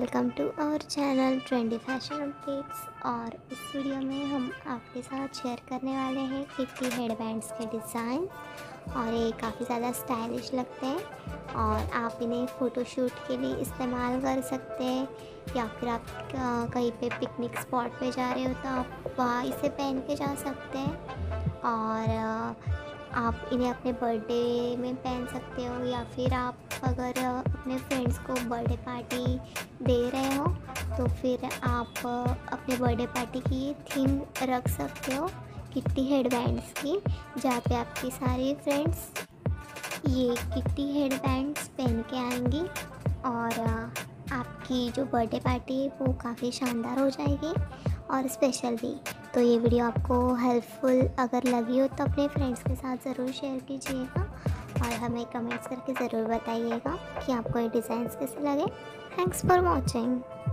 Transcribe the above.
Welcome to our channel trendy fashion updates. और इस video में हम आपके साथ शेयर करने वाले हैं किट्टी हेडबैंड्स के डिज़ाइन। और ये काफ़ी ज़्यादा स्टाइलिश लगते हैं और आप इन्हें फ़ोटोशूट के लिए इस्तेमाल कर सकते हैं, या फिर आप कहीं पे पिकनिक स्पॉट पे जा रहे हो तो आप वहाँ इसे पहन के जा सकते हैं। और आप इन्हें अपने बर्थडे में पहन सकते हो, या फिर आप अगर अपने फ्रेंड्स को बर्थडे पार्टी दे रहे हो तो फिर आप अपने बर्थडे पार्टी की थीम रख सकते हो किट्टी हेडबैंड्स की, जहाँ पे आपकी सारी फ्रेंड्स ये किट्टी हेडबैंड्स पहन के आएंगी और आपकी जो बर्थडे पार्टी है वो काफ़ी शानदार हो जाएगी और स्पेशल भी। तो ये वीडियो आपको हेल्पफुल अगर लगी हो तो अपने फ्रेंड्स के साथ ज़रूर शेयर कीजिएगा और हमें कमेंट्स करके ज़रूर बताइएगा कि आपको ये डिज़ाइंस कैसे लगे। Thanks for watching.